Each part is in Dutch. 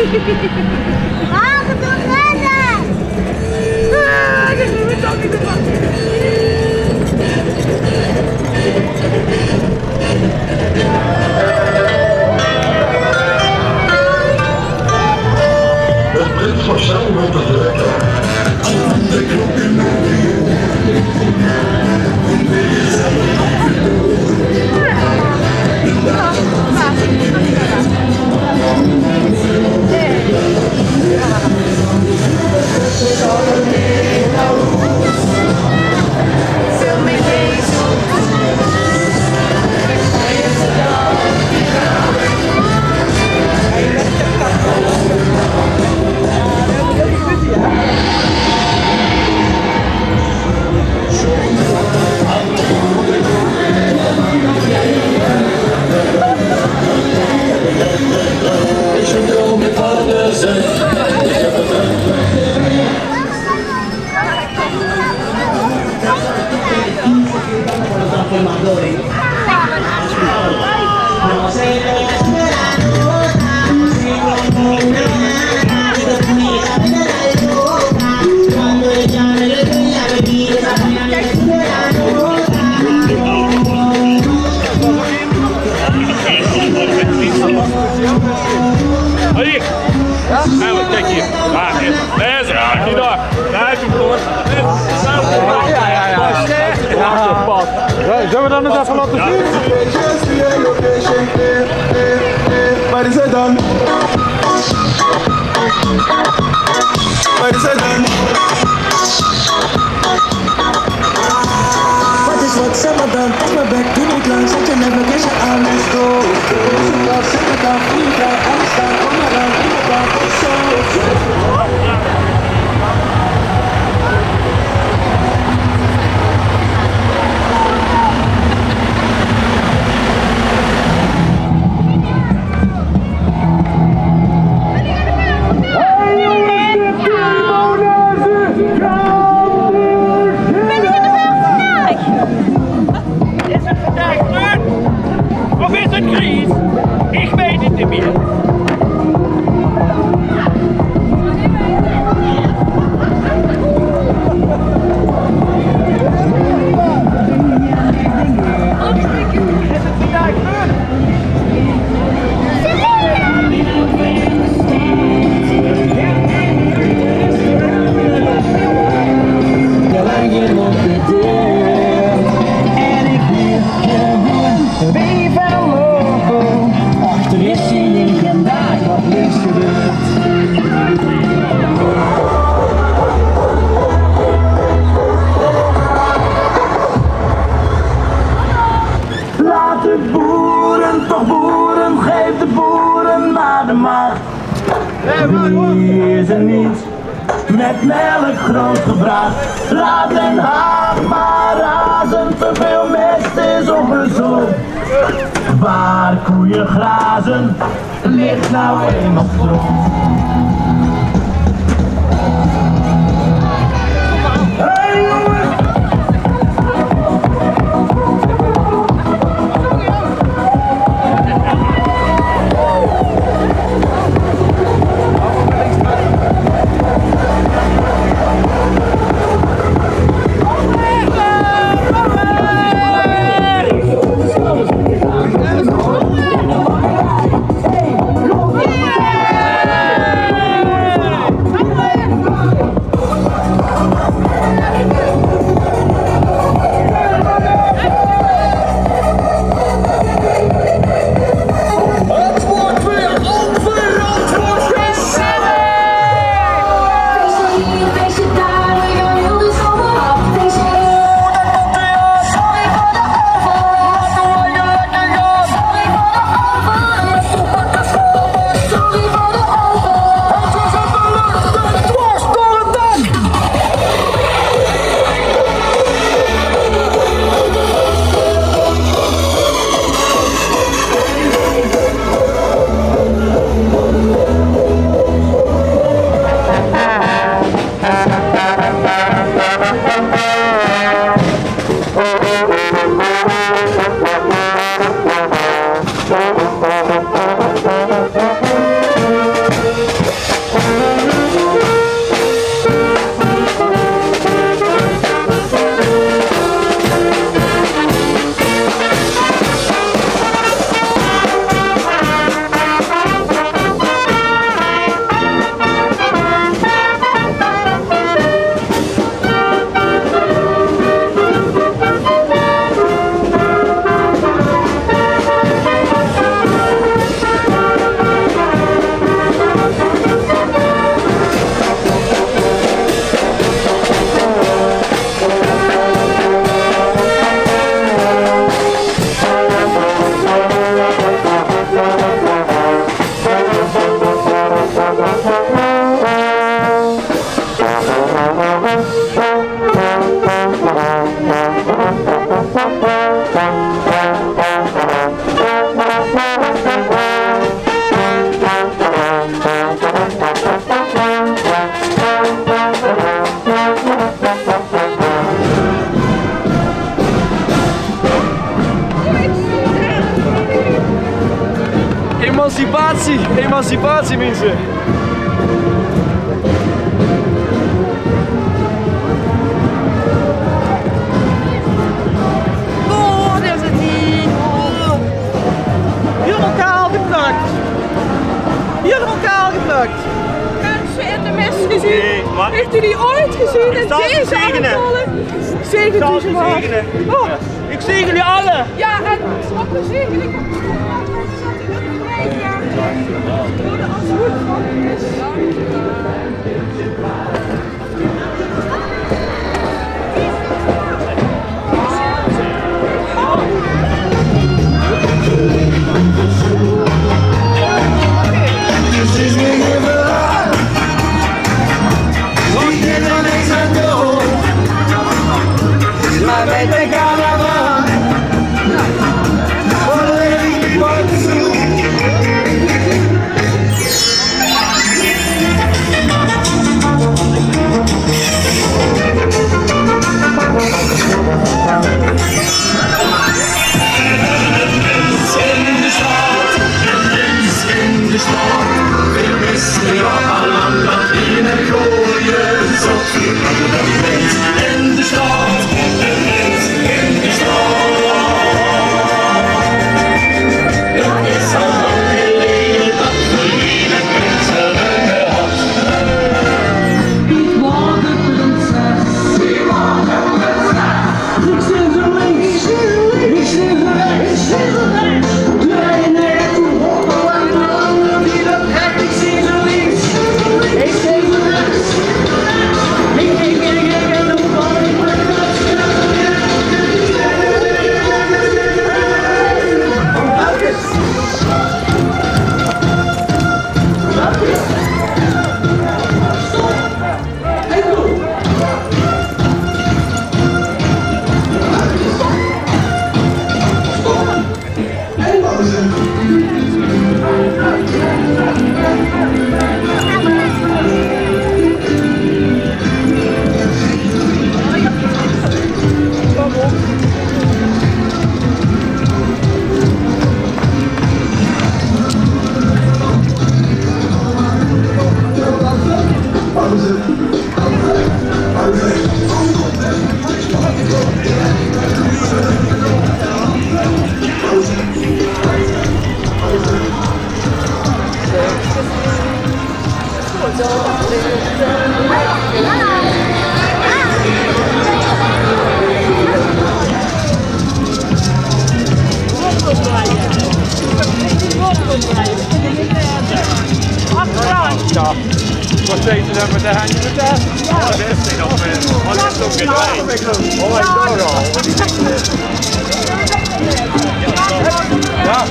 we doen rennen! Het brengt vanzelf met de lekker. Aan de knoppen op de Kijk hier, wagens, deze, die dag, daar heb je hem gewoon. Zullen we dan eens even laten zien? Waar is hij dan? Waar is hij dan? Wat is wat, zeg maar dan? Pas mijn bek, doe niet lang, zet je navigation aan, let's go. Zet het dan, voel je dan, alles staan, kom maar aan, inderdaad, is zo. Wie is er niet met melk grootgebracht? Laat Den Haag maar razen, te veel mest is ongezond. Waar koeien grazen, ligt nou eenmaal stront. deze. Oh, dat is het niet. Helemaal kaal geplukt. Helemaal kaal geplukt. Mensen in de mist gezien. Nee, maar... Heeft u die ooit gezien? En deze aanvallen? Zegent u ze maar. Oh. Ik zegen jullie allen. Ja, en op de zegen. Ik heb als goed van is. Maar met de carnaval, volledig wordt in de stad, veel mensen allemaal dat in een gooien, zo veel dat mens in de stad, een mens in de stad. Het is al lang geleden dat we hier mensen hebben gehad. Ik word de prinses, ik word de prinses. Ik zit zo links, ik zit zo rechts, ik zit zo rechts. Ja, wat steeds dan met de handje met de. Ja, dat is niet op. Wat is het ook in de oh, ik doe het al. Ja.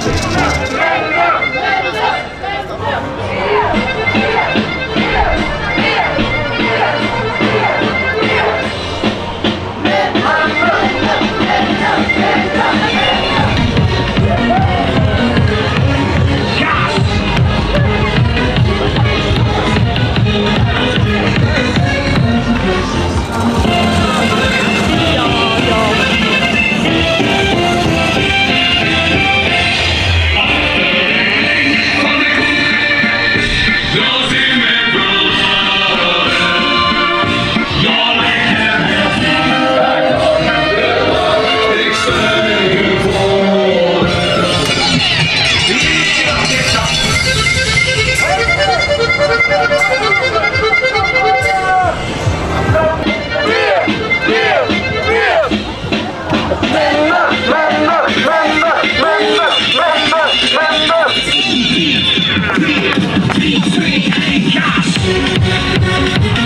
Member.